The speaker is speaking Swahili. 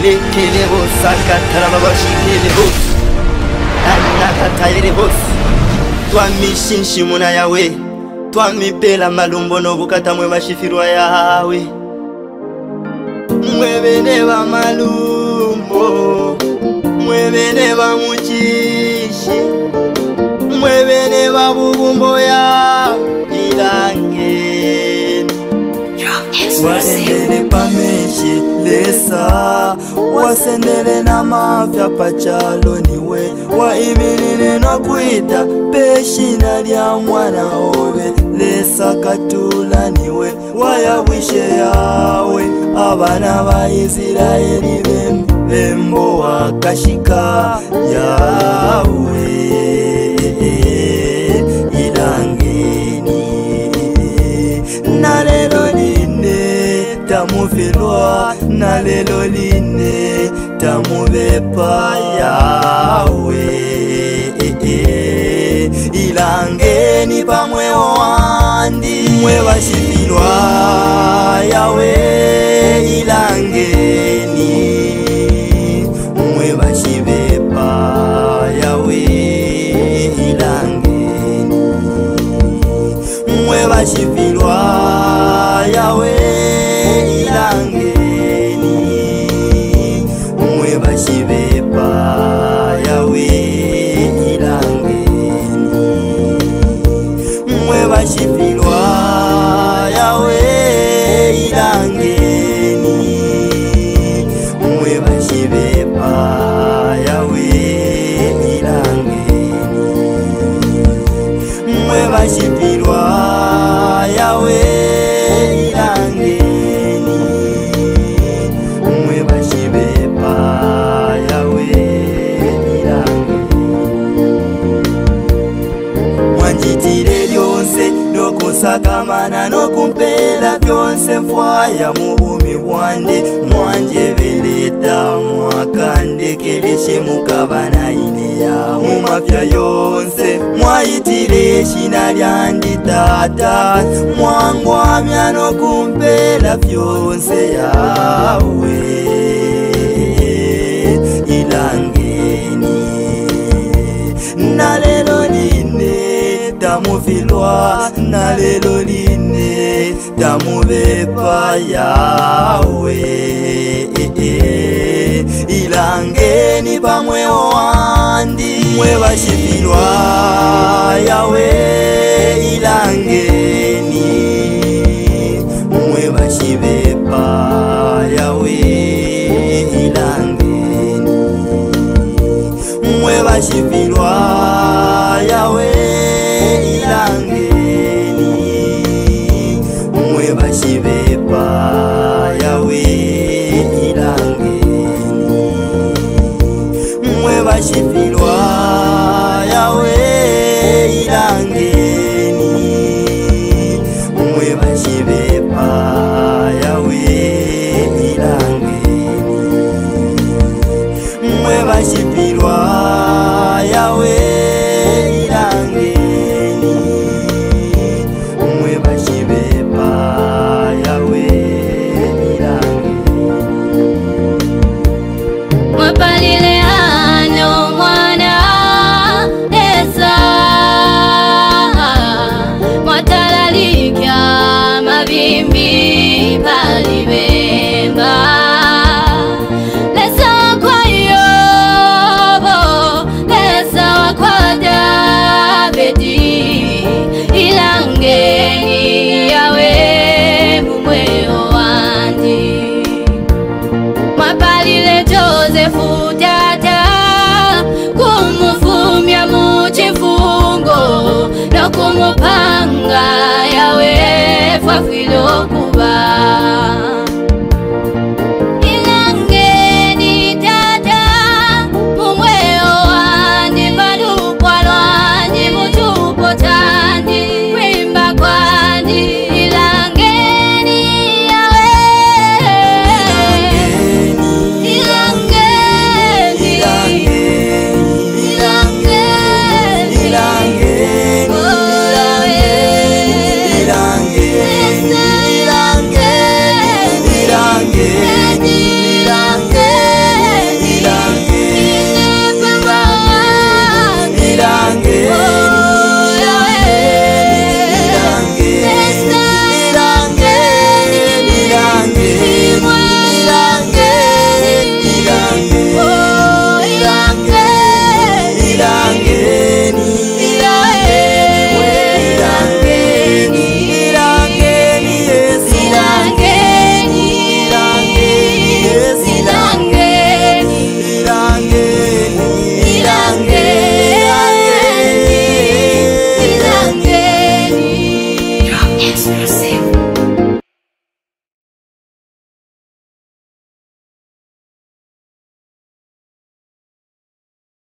lekele bosaka tarababashikele bos nakatayele bos twamishinshi muna yawe twamipela malumbo nobukata mwe mashifirwa yawe mwebene ba malumbo mwebene ba muchishi mwebene ba bubumbo ya ilange waendele pameshi lesa wasendele na mafya pachalo niwe waimilile no kuita peshi na lya mwana obe lesa katula niwe wayawishe yawe abana ba Israeli bembo wakashika yawe ilangeni nalelo tamufilwa nalelo line tamubepa yawe ilangeni pamwe wandi mwe bashifilwa yawe ilangeni mwe bashibepa yawe ilangeni mwe bashifilwa yawe ilangeni mwe bashibepa yawe ilangeni mwe bashifilwa yawe ilangeni mwe bashibepa yawe ilangeni mwe bashifilwa yawe sakamana no kumpela byonse mfwaya mubumi bwande mwanje beleta mwakandekeleshe mukabana ine ya mumafya yonse mwayitire shina lyandi tata mwangwamya no kumpela byonse yawe ilangeni nalelo tamufilwa nalelo line tamubepa yawe ilangeni pamwe wandi mwe bashifilwa yawe ilangeni mwe bashibepa yawe ilangeni mwe bashifilwa yawe ilangeni mwe bashibepa yawe ilangeni mwe bashifilwa yawe ilangeni mwe bashibepa yawe ilangeni mwe bashifilwa yawe ilangeni yawe mumweo wandi mapalile Josefu tata kumufumya muchifungo no kumupanga yawe fafilo kuba